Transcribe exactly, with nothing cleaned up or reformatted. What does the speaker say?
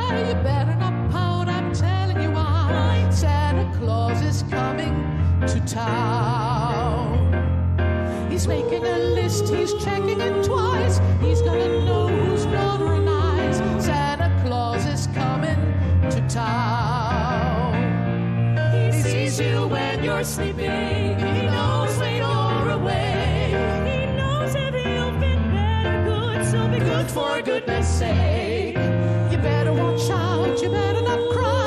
You better not pout, I'm telling you why. Santa Claus is coming to town. He's making a list, he's checking it twice. He's gonna know who's naughty nice. Santa Claus is coming to town. He sees you when you're sleeping. He knows when you're away. He knows if you've been better good, so be good for goodness sake. You better watch out, you better not cry.